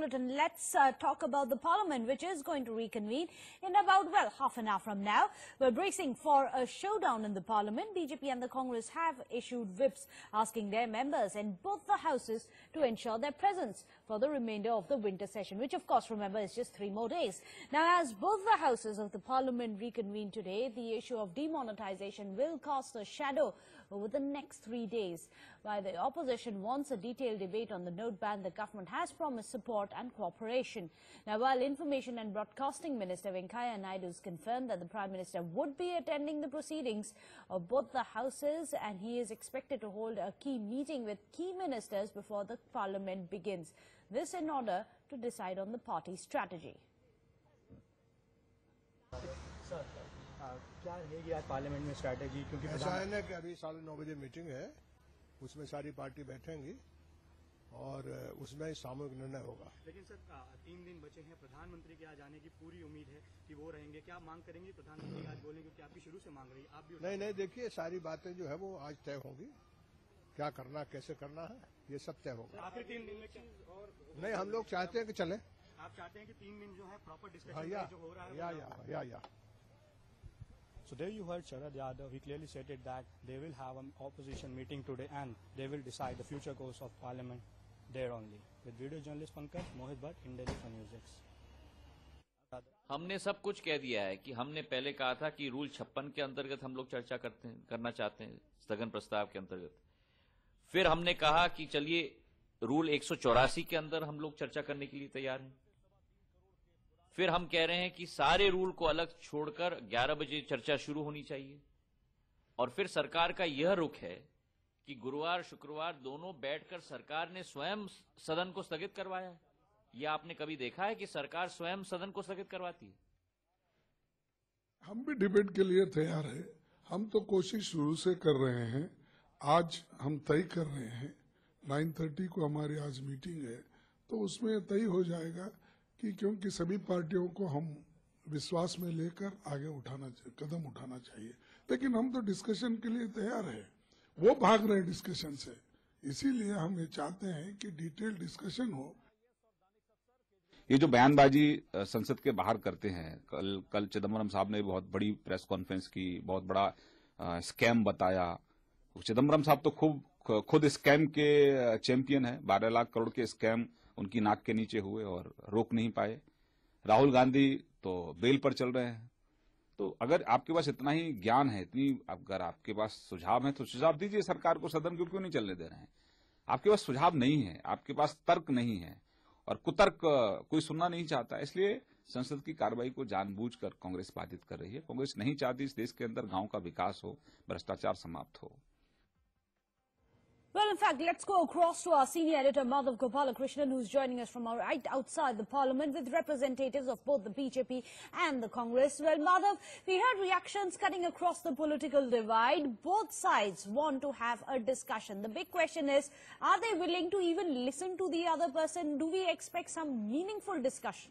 bulletin, let's talk about the Parliament, which is going to reconvene in about, well, half an hour from now. We're bracing for a showdown in the Parliament. BJP and the Congress have issued whips asking their members in both the houses to ensure their presence for the remainder of the winter session, which, of course, remember, is just 3 more days. Now, as both the houses of the Parliament reconvene today, the issue of demonetization will cast a shadow over the next 3 days. While the opposition wants a detailed debate on the note ban, the government has promised support and cooperation. Now, while Information and Broadcasting Minister Venkaiah Naidu has confirmed that the Prime Minister would be attending the proceedings of both the houses, and he is expected to hold a key meeting with key ministers before the Parliament begins. This in order to decide on the party's strategy. क्या रहेगी आज parliament में strategy, क्योंकि ऐसा है ना कि अभी 9:30 बजे मीटिंग है, उसमें सारी पार्टी बैठेंगी और उसमें सामूहिक निर्णय होगा। लेकिन सर 3 दिन बचे हैं, प्रधानमंत्री के आज आने की पूरी उम्मीद है कि वो रहेंगे। क्या मांग करेंगे प्रधानमंत्री आज बोलेंगे, क्योंकि आपकी शुरू से मांग रही है, आप भी? नहीं, देखिए सारी बातें जो है वो आज तय होंगी, क्या करना कैसे करना है ये सब तय होगा। आखिर 3 दिन में और नहीं, हम लोग चाहते हैं कि चले। आप चाहते हैं कि 3 दिन जो है प्रॉपर डिस्कशन जो हो रहा है या So there you heard Sharad Yadav. He clearly stated that they will have an opposition meeting today and they will decide the future course of Parliament there only. With video journalist Pankaj, Mohit Bhatt, in Delhi for News X. हमने सब कुछ कह दिया है कि हमने पहले कहा था कि रूल 56 के अंतर्गत हम लोग चर्चा करना चाहते हैं, स्थगन प्रस्ताव के अंतर्गत। फिर हमने कहा कि चलिए रूल 184 के अंदर हम लोग चर्चा करने के लिए तैयार हैं। फिर हम कह रहे हैं कि सारे रूल को अलग छोड़कर 11 बजे चर्चा शुरू होनी चाहिए। और फिर सरकार का यह रुख है कि गुरुवार शुक्रवार दोनों बैठकर सरकार ने स्वयं सदन को स्थगित करवाया है। यह आपने कभी देखा है कि सरकार स्वयं सदन को स्थगित करवाती है? हम भी डिबेट के लिए तैयार है। हम तो कोशिश शुरू से कर रहे हैं। आज हम तय कर रहे हैं 9:30 को हमारी आज मीटिंग है, तो उसमें तय हो जाएगा कि क्योंकि सभी पार्टियों को हम विश्वास में लेकर आगे कदम उठाना चाहिए। लेकिन हम तो डिस्कशन के लिए तैयार है, वो भाग रहे हैं डिस्कशन से, इसीलिए हम ये चाहते हैं कि डिटेल डिस्कशन हो। ये जो बयानबाजी संसद के बाहर करते हैं, कल चिदम्बरम साहब ने बहुत बड़ी प्रेस कॉन्फ्रेंस की, बहुत बड़ा स्कैम बताया। चिदम्बरम साहब तो खुद स्कैम के चैंपियन है। 12 लाख करोड़ के स्कैम उनकी नाक के नीचे हुए और रोक नहीं पाए। राहुल गांधी तो बेल पर चल रहे हैं। तो अगर आपके पास इतना ही ज्ञान है, अगर आपके पास सुझाव है तो सुझाव दीजिए सरकार को। सदन क्यों नहीं चलने दे रहे हैं? आपके पास सुझाव नहीं है, आपके पास तर्क नहीं है और कुतर्क कोई सुनना नहीं चाहता। इसलिए संसद की कार्रवाई को जानबूझकर कांग्रेस बाधित कर रही है। कांग्रेस नहीं चाहती इस देश के अंदर गांव का विकास हो, भ्रष्टाचार समाप्त हो। Well, in fact, let's go across to our senior editor, Madhav Gopalakrishnan, who's joining us from right outside the Parliament with representatives of both the BJP and the Congress. Well, Madhav, we heard reactions cutting across the political divide. Both sides want to have a discussion. The big question is, are they willing to even listen to the other person? Do we expect some meaningful discussion?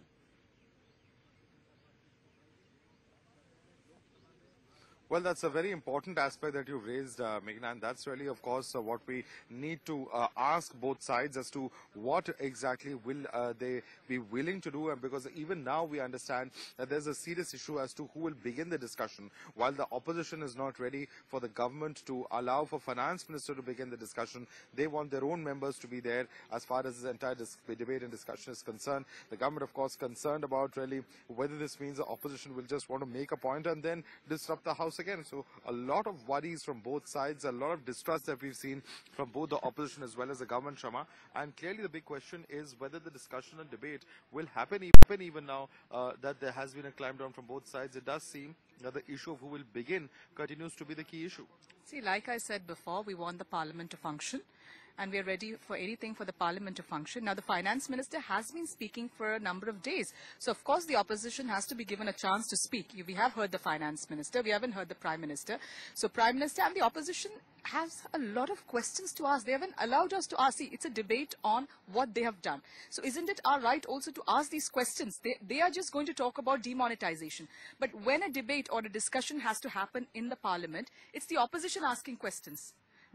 Well, that's a very important aspect that you've raised, Meghna, and that's really, of course, what we need to ask both sides as to what exactly will they be willing to do, and because even now we understand that there's a serious issue as to who will begin the discussion. While the opposition is not ready for the government to allow for finance minister to begin the discussion, they want their own members to be there as far as this entire debate and discussion is concerned. The government, of course, concerned about really whether this means the opposition will just want to make a point and then disrupt the House again. So a lot of worries from both sides, a lot of distrust that we've seen from both the opposition as well as the government, Shama. And clearly the big question is whether the discussion and debate will happen even now that there has been a climb down from both sides. It does seem that the issue of who will begin continues to be the key issue. See, like I said before, we want the Parliament to function, and we are ready for anything for the Parliament to function. Now, the Finance Minister has been speaking for a number of days. So, of course, the opposition has to be given a chance to speak. We have heard the Finance Minister. We haven't heard the Prime Minister. So, Prime Minister and the opposition has a lot of questions to ask. They haven't allowed us to ask. See, it's a debate on what they have done. So, isn't it our right also to ask these questions? They are just going to talk about demonetization. But when a debate or a discussion has to happen in the Parliament, it's the opposition asking questions.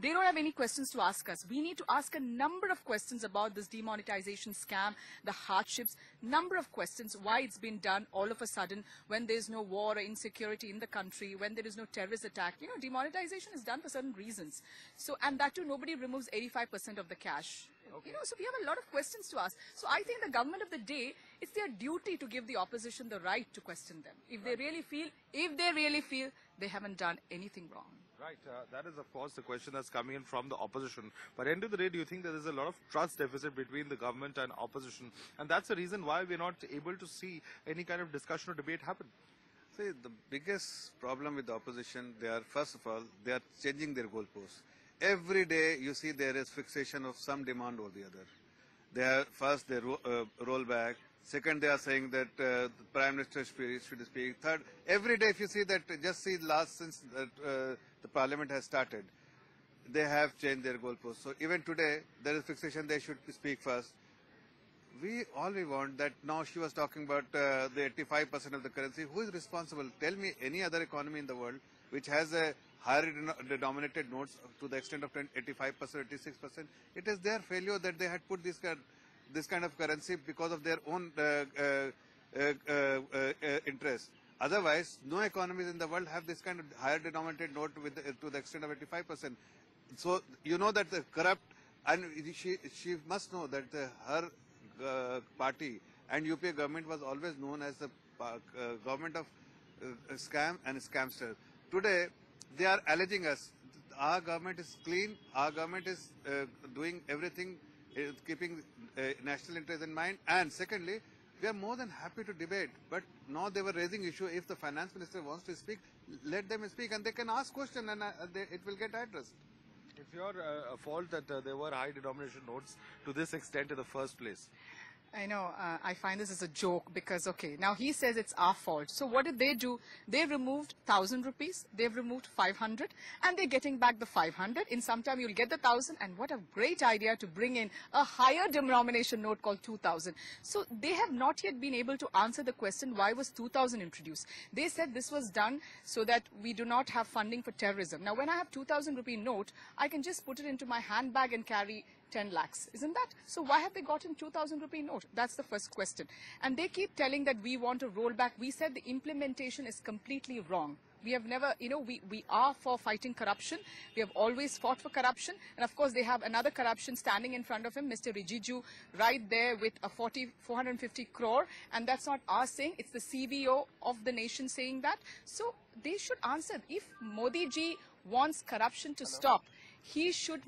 They don't have any questions to ask us. We need to ask a number of questions about this demonetization scam, the hardships, number of questions, why it's been done all of a sudden when there's no war or insecurity in the country, when there is no terrorist attack. You know, demonetization is done for certain reasons. So, and that too, nobody removes 85% of the cash. You know, so we have a lot of questions to ask. So I think the government of the day, it's their duty to give the opposition the right to question them. If they really feel they haven't done anything wrong. Right, that is of course the question that's coming in from the opposition. But end of the day, do you think that there's a lot of trust deficit between the government and opposition? And that's the reason why we're not able to see any kind of discussion or debate happen. See, the biggest problem with the opposition, first of all, they are changing their goalposts. Every day you see there is fixation of some demand or the other. First they roll back. Second, they are saying that the Prime Minister should speak. Third, every day if you see that, just see since the Parliament has started, they have changed their goalposts. So even today, there is fixation, they should speak first. All we want that now she was talking about the 85% of the currency. Who is responsible? Tell me any other economy in the world which has a higher denominated notes to the extent of 85%, 86%. It is their failure that they had put this kind of currency because of their own interest. Otherwise, no economies in the world have this kind of higher denominated note to the extent of 85%. So you know that the corrupt, and she must know that her party and UPA government was always known as the government of scam and scamsters. Today, they are alleging us. Our government is clean. Our government is doing everything, keeping national interest in mind. And secondly, we are more than happy to debate. But now they were raising issue. If the finance minister wants to speak, let them speak, and they can ask question, and it will get addressed. It's your fault that there were high denomination notes to this extent in the first place. I know, I find this as a joke because, okay, now he says it's our fault. So what did they do? They removed 1,000 rupees, they've removed 500, and they're getting back the 500. In some time you'll get the 1,000, and what a great idea to bring in a higher denomination note called 2,000. So they have not yet been able to answer the question, why was 2,000 introduced? They said this was done so that we do not have funding for terrorism. Now when I have 2,000 rupee note, I can just put it into my handbag and carry 10 lakhs, isn't that? So why have they gotten 2,000 rupee note? That's the first question. And they keep telling that we want to roll back. We said the implementation is completely wrong. We have never, you know, we are for fighting corruption. We have always fought for corruption. And of course, they have another corruption standing in front of him, Mr. Rijiju, right there with a 450 crore. And that's not us saying, it's the CVO of the nation saying that. So they should answer. If Modi ji wants corruption to stop, he should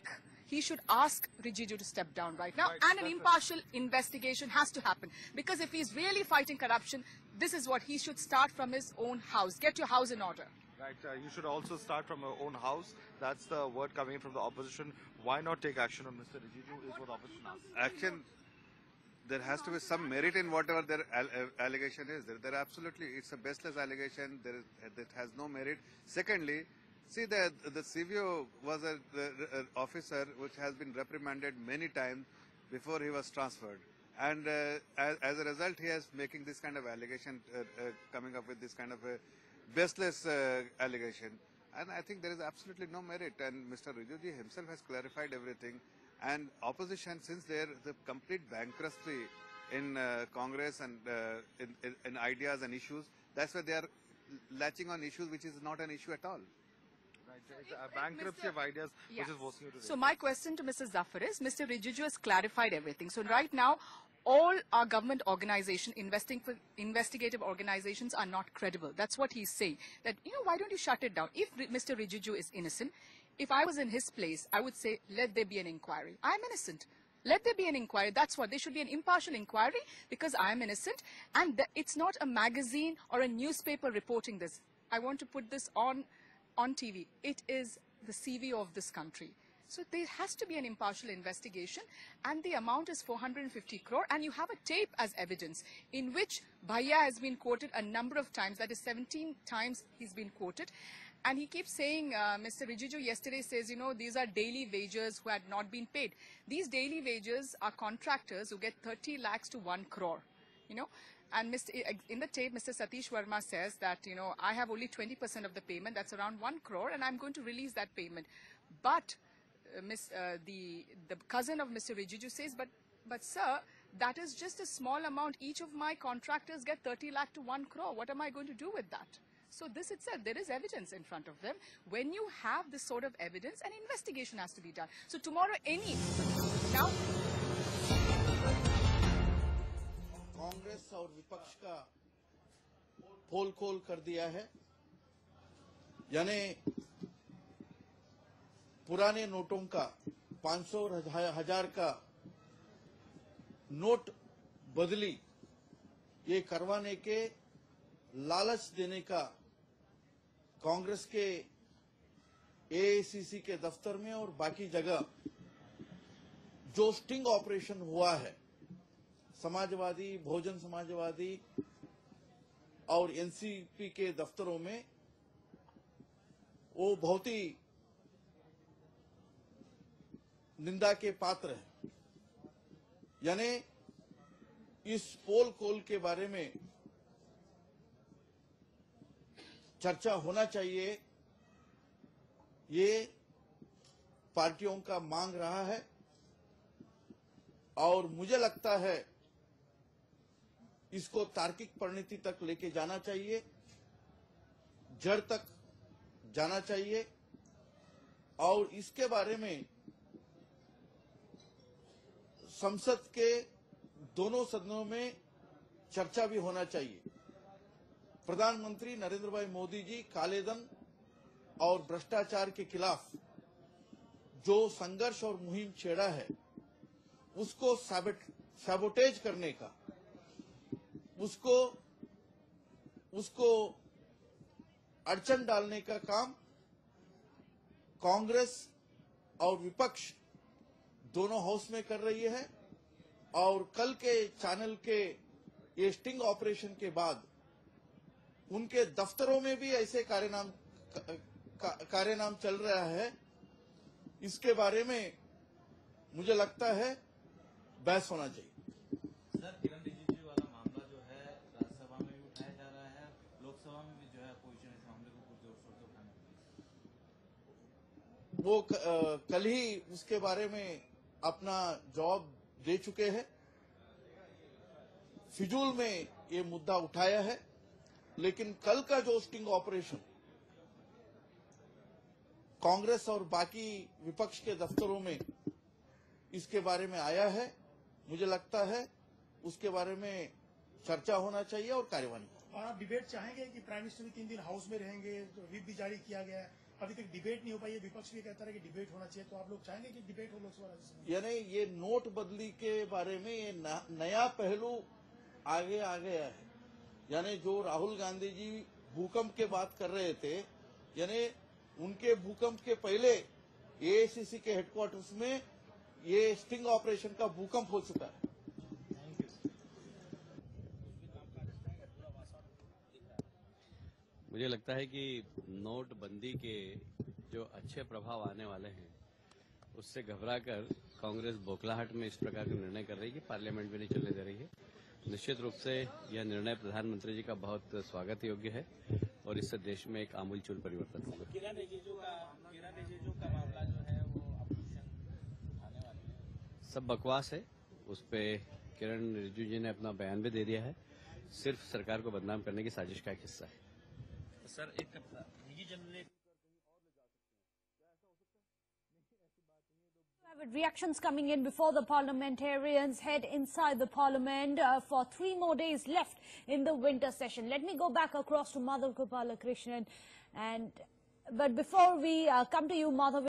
ask Rijiju to step down right now, and an impartial investigation has to happen. Because if he's really fighting corruption, this is what he should start from his own house. Get your house in order. Right, you should also start from your own house. That's the word coming in from the opposition. Why not take action on Mr. Rijiju is what the opposition asks. Action, there has to be some merit in whatever their allegation is. There absolutely, it's a baseless allegation. That has no merit. Secondly, see, the CVO was an officer which has been reprimanded many times before he was transferred. And as a result, he is making this kind of allegation, coming up with this kind of a baseless allegation. And I think there is absolutely no merit. And Mr. Rijiju himself has clarified everything. And opposition, since there is a complete bankruptcy in Congress and in ideas and issues, that's why they are latching on issues which is not an issue at all. A bankruptcy of ideas which is forcing you to. So my question to Mr. Zafar is, Mr. Rijiju has clarified everything. So right now, all our government organizations, investigative organizations are not credible. That's what he's saying. That, you know, why don't you shut it down? If Mr. Rijiju is innocent, if I was in his place, I would say, let there be an inquiry. I'm innocent. Let there be an inquiry. That's what. There should be an impartial inquiry because I am innocent. And it's not a magazine or a newspaper reporting this. I want to put this on TV. It is the CVO of this country. So there has to be an impartial investigation, and the amount is 450 crore, and you have a tape as evidence in which Bhaiya has been quoted a number of times, that is 17 times he's been quoted. And he keeps saying, Mr. Rijiju yesterday says, you know, these are daily wagers who had not been paid. These daily wagers are contractors who get 30 lakhs to 1 crore, you know. And in the tape, Mr. Satish Verma says that, you know, I have only 20% of the payment, that's around 1 crore, and I'm going to release that payment. But the cousin of Mr. Rijiju says, but sir, that is just a small amount. Each of my contractors get 30 lakh to 1 crore. What am I going to do with that? So this itself, there is evidence in front of them. When you have this sort of evidence, an investigation has to be done. So tomorrow, now Congress और विपक्ष का पोल खोल कर दिया है, यानी पुराने नोटों का 500 और 1000 का नोट बदली ये करवाने के लालच देने का कांग्रेस के एआईसीसी के दफ्तर में और बाकी जगह जो स्टिंग ऑपरेशन हुआ है, समाजवादी, बहुजन समाजवादी और एनसीपी के दफ्तरों में, वो बहुत ही निंदा के पात्र है। यानी इस पोल खोल के बारे में चर्चा होना चाहिए, ये पार्टियों का मांग रहा है और मुझे लगता है इसको तार्किक परिणति तक लेके जाना चाहिए, जड़ तक जाना चाहिए और इसके बारे में संसद के दोनों सदनों में चर्चा भी होना चाहिए। प्रधानमंत्री नरेंद्र भाई मोदी जी कालेधन और भ्रष्टाचार के खिलाफ जो संघर्ष और मुहिम छेड़ा है, उसको सैबोटेज करने का, उसको अड़चन डालने का काम कांग्रेस और विपक्ष दोनों हाउस में कर रही है। और कल के चैनल के ये स्टिंग ऑपरेशन के बाद उनके दफ्तरों में भी ऐसे कार्यनाम चल रहा है। इसके बारे में मुझे लगता है बहस होना चाहिए। सर, किरण रिजिजू वाला मामला जो है राज्यसभा में भी उठाया जा रहा है, लोकसभा में भी जो है अपोजिशन इस मामले को जोर शोर से उठाने की, वो कल ही उसके बारे में अपना जवाब दे चुके हैं। फिजूल में ये मुद्दा उठाया है, लेकिन कल का जो स्टिंग ऑपरेशन कांग्रेस और बाकी विपक्ष के दफ्तरों में इसके बारे में आया है, मुझे लगता है उसके बारे में चर्चा होना चाहिए और कार्यवाही। और आप डिबेट चाहेंगे कि प्राइम मिनिस्टर भी 3 दिन हाउस में रहेंगे, तो व्हिप भी जारी किया गया है, अभी तक डिबेट नहीं हो पाई है, विपक्ष भी कहता है कि डिबेट होना चाहिए, तो आप लोग चाहेंगे कि डिबेट हो लोकसभा राज्यसभा? यानी ये नोट बदली के बारे में ये नया पहलू आगे आ गया है। यानी जो राहुल गांधी जी भूकंप के बात कर रहे थे, यानी उनके भूकंप के पहले एआईसीसी के हेडक्वार्टर्स में ये स्टिंग ऑपरेशन का भूकंप हो चुका है। मुझे लगता है कि नोटबंदी के जो अच्छे प्रभाव आने वाले हैं, उससे घबराकर कांग्रेस बौखलाहट में इस प्रकार का निर्णय कर रही है कि पार्लियामेंट में नहीं चलने दे रही है। निश्चित रूप से यह निर्णय प्रधानमंत्री जी का बहुत स्वागत योग्य है और इससे देश में एक आमूलचूल परिवर्तन होगा। किरण रिजिजू का मामला जो है वो अपोजिशन उठाने वाली है, सब बकवास है। उस पे किरण रिजिजू जी ने अपना बयान भी दे दिया है, सिर्फ सरकार को बदनाम करने की साजिश का एक हिस्सा है। सर, एक निजी general reactions coming in before the parliamentarians head inside the parliament for 3 more days left in the winter session. Let me go back across to Madhav Gopalakrishnan, but before we come to you, Madhav.